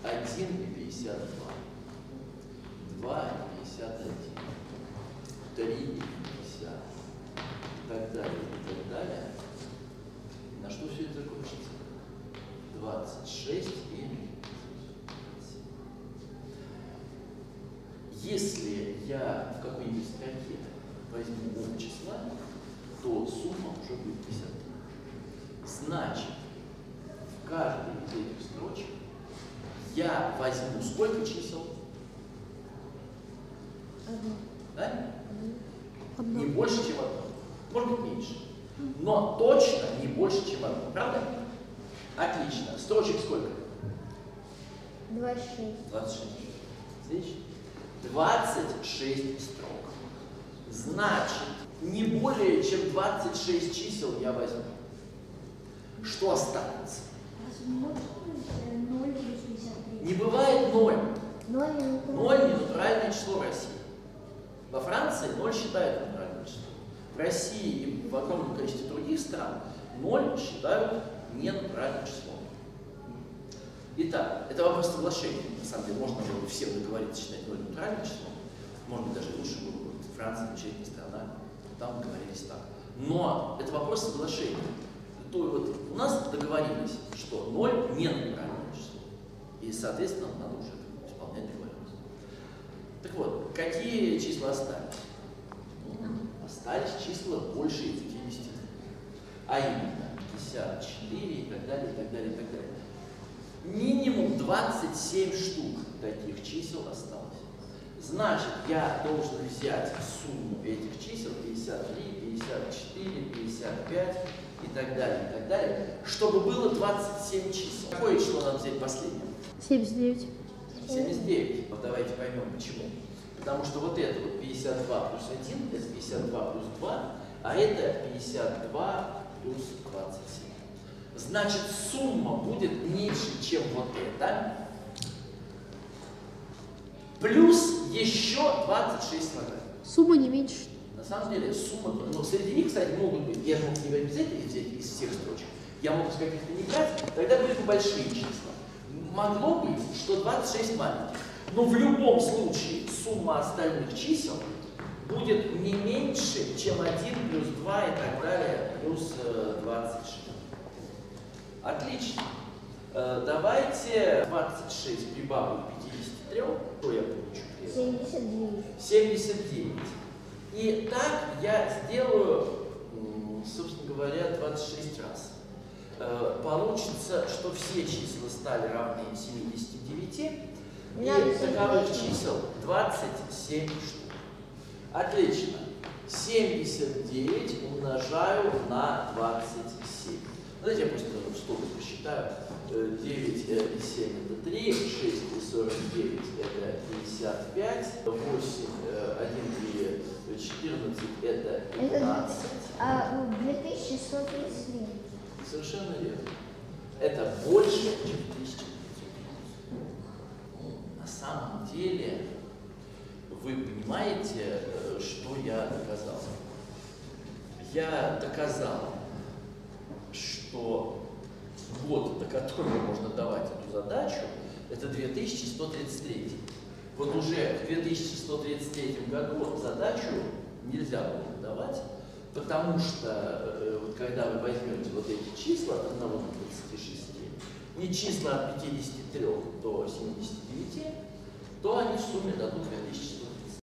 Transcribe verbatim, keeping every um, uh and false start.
один и пятьдесят два, два и пятьдесят один, три и пятьдесят, и так далее, и так далее. На что все это закончится? двадцать шесть и... Если я в какой-нибудь строке возьму оба числа, то сумма уже будет пятьдесят три. Значит, в каждой из этих строчек я возьму сколько чисел? Одно. Да? Одно. Не больше, чем одно. Может быть, меньше. Но точно не больше, чем одно. Правда? Отлично. Строчек сколько? двадцать шесть. двадцать шесть. Отлично. двадцать шесть строк. Значит, не более чем двадцать шесть чисел я возьму. Что останется? ноль плюс пятьдесят три. Не бывает ноль. ноль не ноль не натуральное число в России. Во Франции ноль считают натуральным числом. В России и в огромном количестве других стран ноль считают ненатуральным числом. Итак, это вопрос соглашения. На самом деле, можно было бы всем договориться считать ноль натуральным числом. Может быть, даже лучше было бы. Франция замечательная страна, там договорились так. Но это вопрос соглашения. То вот у нас договорились, что ноль не натуральное число. И, соответственно, надо уже исполнять договоренность. Так вот, какие числа остались? Ну, остались числа больше пятидесяти. А именно пятьдесят четыре и так далее, и так далее, и так далее. Минимум двадцать семь штук таких чисел осталось. Значит, я должен взять сумму этих чисел пятьдесят три, пятьдесят четыре, пятьдесят пять и так далее, и так далее, чтобы было двадцать семь чисел. Какое число надо взять последнее? семьдесят девять. семьдесят девять. Вот давайте поймем, почему. Потому что вот это вот пятьдесят два плюс один, это пятьдесят два плюс два, а это пятьдесят два плюс двадцать семь. Значит, сумма будет меньше, чем вот это, плюс еще двадцать шесть квадратов. Сумма не меньше. На самом деле сумма, ну, среди них, кстати, могут быть, я же мог не обязательно взять из всех строчек, я мог из каких-то не брать, тогда были бы большие числа. Могло быть, что двадцать шесть маленьких, но в любом случае сумма остальных чисел будет не меньше, чем один плюс два и так далее, плюс двадцать шесть. Отлично. Давайте двадцать шесть прибавлю к пятидесяти трём, что я получу? семьдесят девять. семьдесят девять. И так я сделаю, собственно говоря, двадцать шесть раз. Получится, что все числа стали равны семидесяти девяти, и таковых чисел двадцать семь штук. Отлично. семьдесят девять умножаю на двадцать семь. Давайте я просто в стопку посчитаю. девять и семь это три, шесть и сорок девять это пятьдесят пять, восемь, один и четырнадцать это пятнадцать. А две тысячи сто тридцать три. Совершенно верно. Это больше, чем тысяча. На самом деле, вы понимаете, что я доказал? Я доказал, что год, до которого можно давать эту задачу, это две тысячи сто тридцать три. Вот уже в две тысячи сто тридцать третьем году задачу нельзя было давать, потому что э, вот когда вы возьмете вот эти числа от одного до двадцати шести и числа от пятидесяти трёх до семидесяти девяти, то они в сумме дадут две